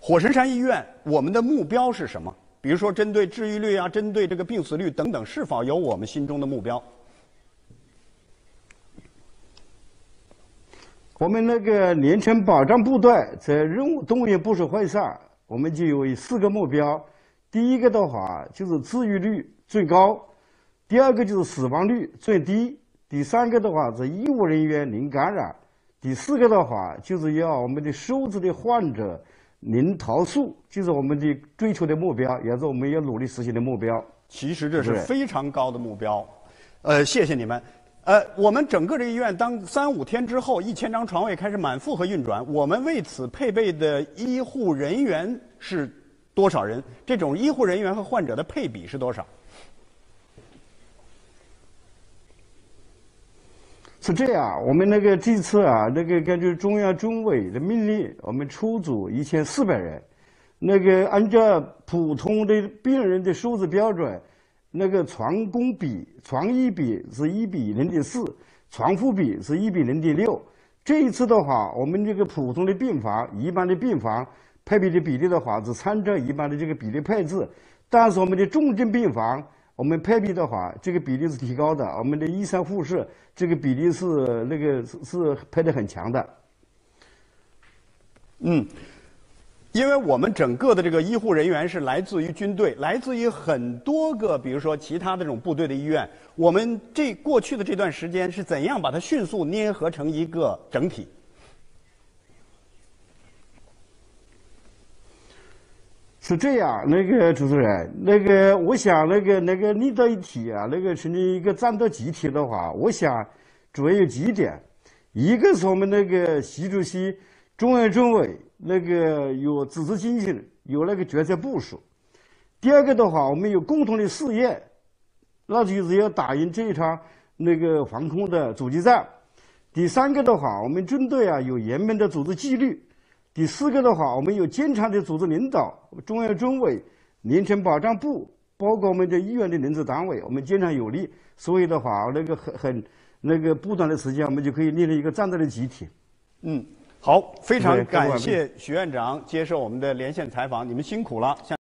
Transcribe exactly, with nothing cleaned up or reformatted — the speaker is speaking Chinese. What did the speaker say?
火神山医院，我们的目标是什么？比如说，针对治愈率啊，针对这个病死率等等，是否有我们心中的目标？ 我们那个年轻保障部队在任务动员部署会上，我们就有四个目标。第一个的话就是治愈率最高，第二个就是死亡率最低，第三个的话是医务人员零感染，第四个的话就是要我们的收治的患者零投诉，就是我们的追求的目标，也是我们要努力实现的目标。 其实这是非常高的目标。呃，谢谢你们。呃，我们整个这医院当三五天之后，一千张床位开始满负荷运转，我们为此配备的医护人员是多少人？这种医护人员和患者的配比是多少？ 是这样，我们那个这次啊，那个根据中央军委的命令，我们出组一千四百人，那个按照普通的病人的收治标准。那个床供比、床医比是一比零点四，床铺比是一比零点六。这一次的话，我们这个普通的病房、一般的病房配比的比例的话是参照一般的这个比例配置，但是我们的重症病房，我们配比的话，这个比例是提高的。我们的医生护士这个比例是那个是是配得很强的。 嗯。因为我们整个的这个医护人员是来自于军队，来自于很多个，比如说其他的这种部队的医院。我们这过去的这段时间是怎样把它迅速捏合成一个整体？ 是这样，那个主持人，那个我想那个那个立到一体啊，那个成立一个战斗集体的话，我想主要有几点，一个是我们那个习主席、中央军委。那个有指示精神，有那个决策部署。第二个的话，我们有共同的事业，那就是要打赢这一场那个防控的阻击战。第三个的话，我们军队啊有严明的组织纪律。第四个的话，我们有坚强的组织领导，中央军委、年轻保障部，包括我们的医院的人事单位，我们坚强有力。所以的话，那个很很那个不短的时间，我们就可以立了一个战斗的集体。 嗯。好，非常感谢许院长接受我们的连线采访，你们辛苦了。